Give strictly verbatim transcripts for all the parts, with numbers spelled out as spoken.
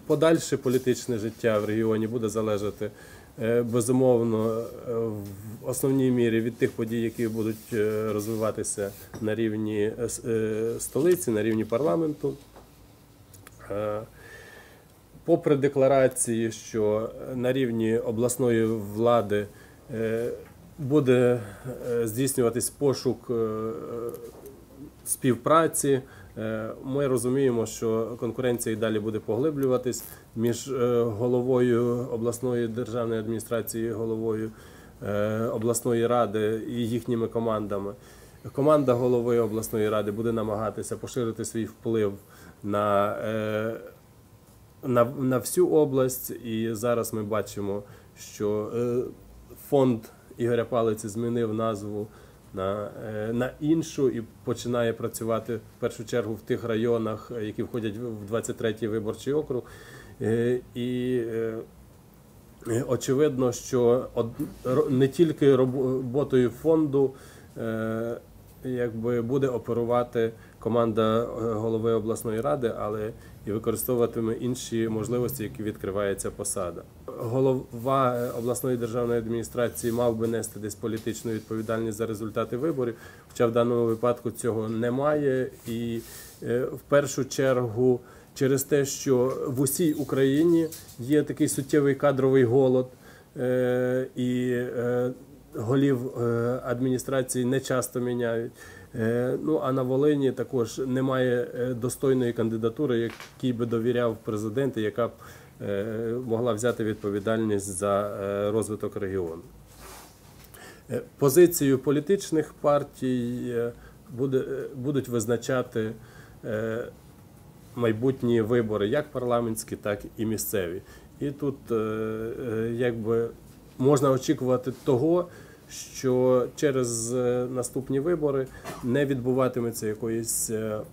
подальше політичне життя в регіоні буде залежати безумовно в основній мірі від тих подій, які будуть розвиватися на рівні столиці, на рівні парламенту. Попри декларації, що на рівні обласної влади буде здійснюватись пошук співпраці, ми розуміємо, що конкуренція і далі буде поглиблюватись між головою обласної державної адміністрації, головою обласної ради і їхніми командами. Команда голови обласної ради буде намагатися поширити свій вплив на, на, на всю область. І зараз ми бачимо, що фонд Ігоря Палиці змінив назву на, на іншу і починає працювати в першу чергу в тих районах, які входять в двадцять третій виборчий округ. І очевидно, що не тільки роботою фонду якби буде оперувати команда голови обласної ради, але і використовуватиме інші можливості, які відкриває ця посада. Голова обласної державної адміністрації мав би нести десь політичну відповідальність за результати виборів, хоча в даному випадку цього немає. І в першу чергу через те, що в усій Україні є такий суттєвий кадровий голод, і голів адміністрації не часто міняють. Ну, а на Волині також немає достойної кандидатури, якій би довіряв президент, і яка б могла взяти відповідальність за розвиток регіону. Позицію політичних партій буде, будуть визначати майбутні вибори, як парламентські, так і місцеві. І тут якби можна очікувати того, що через наступні вибори не відбуватиметься якоїсь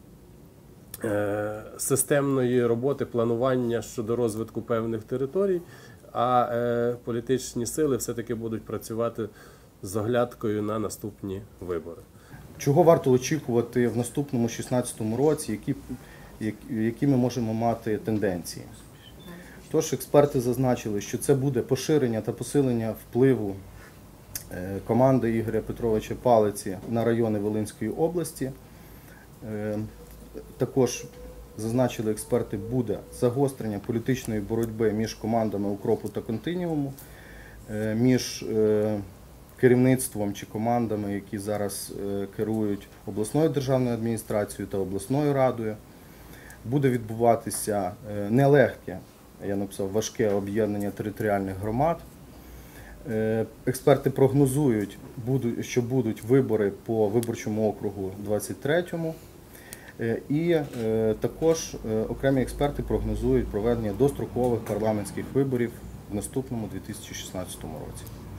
системної роботи, планування щодо розвитку певних територій, а політичні сили все-таки будуть працювати з оглядкою на наступні вибори. Чого варто очікувати в наступному шістнадцятому році, які, які ми можемо мати тенденції? Тож експерти зазначили, що це буде поширення та посилення впливу команди Ігоря Петровича Палиці на райони Волинської області. Також, зазначили експерти, буде загострення політичної боротьби між командами «Укропу» та «Континіуму», між керівництвом чи командами, які зараз керують обласною державною адміністрацією та обласною радою. Буде відбуватися нелегке, я написав, важке об'єднання територіальних громад. Експерти прогнозують, що будуть вибори по виборчому округу двадцять третьому. І також окремі експерти прогнозують проведення дострокових парламентських виборів в наступному дві тисячі шістнадцятому році.